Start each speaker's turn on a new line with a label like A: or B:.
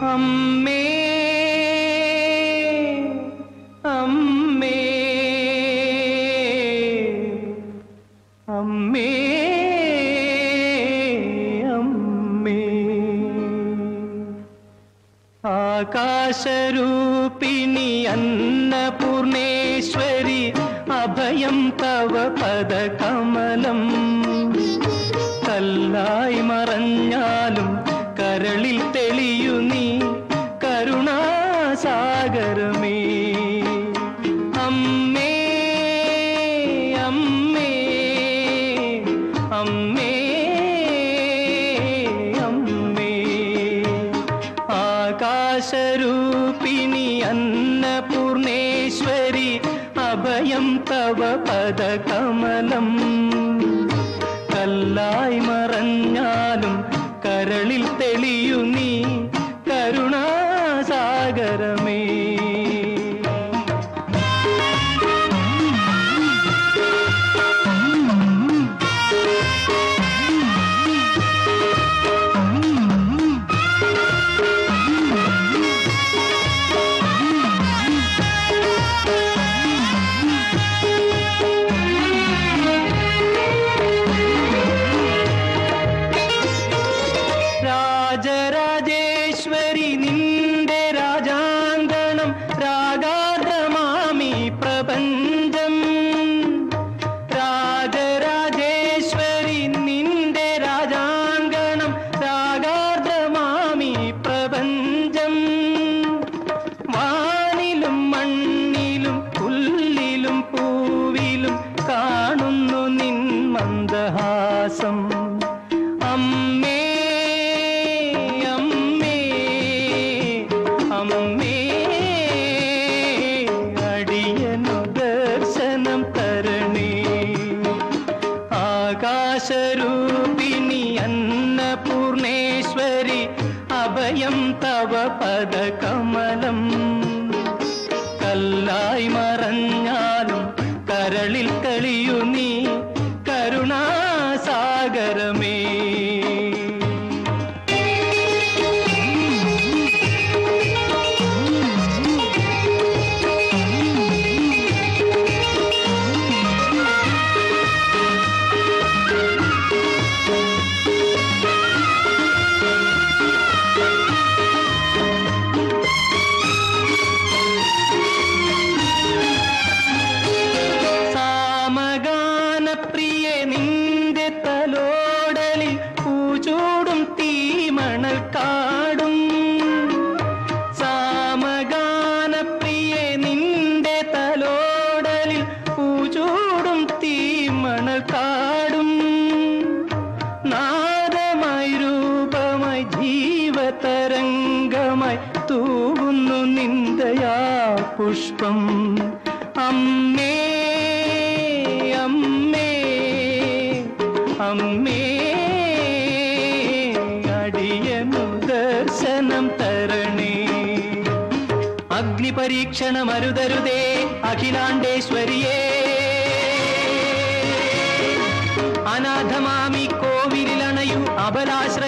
A: അമ്മേ അമ്മേ അമ്മേ അമ്മേ ആകാശരൂപിണി അന്നപൂർണേശ്വരി അഭയം തവ പദകമലം കല്ലായി മറഞ്ഞാലും കരളിൽ തെളിയു നീ കരുണാസാഗരമേ അമ്മേ അമ്മേ അമ്മേ അമ്മേ ആകാശരൂപിണി അന്നപൂർണേശ്വരി അഭയം തവ പദകമലം കല്ലായി മറഞ്ഞാലും കരളിൽ തെളിയു നീ കരുണാസാഗരമേ രാജരാജേശ്വരി നിന്റെ രാജാങ്കണം രാഗാദ്രമാമി പ്രപഞ്ചം രാജരാജേശ്വരി നിന്റെ രാജാങ്കണം രാഗാദ്രമാമി പ്രപഞ്ചം വാനിലും മണ്ണിലും പുല്ലിലും പൂവിലും കാണുന്നു നിൻ മന്ദഹാസം അമ്മേ അമ്മേ അടിയനു ദർശനം തരണേ ആകാശരൂപിണി അന്നപൂർണേശ്വരി അഭയം തവ പദകമലം കല്ലായി മറഞ്ഞാലും കരളിൽ തെളിയു നീ കരുണാസാഗരമേ പ്രിയെ നിന്റെ തലോടലിൽ പൂചൂടും തീമണൽ കാടും സാമഗാന പ്രിയെ നിന്റെ തലോടലിൽ പൂചൂടും തീമണൽ കാടും നാദമായി രൂപമായി ജീവതരംഗമായി തൂകുന്നു നിന്ദയാ പുഷ്പം അമ്മേ അമ്മേ അമ്മേ അടിയനു ദർശനം തരണേ അഗ്നിപരീക്ഷണമരുതരുതേ അഖിലാണ്ടേശ്വരിയേ അനാഥമാമി കോവിലിലണയു അബലാശ്ര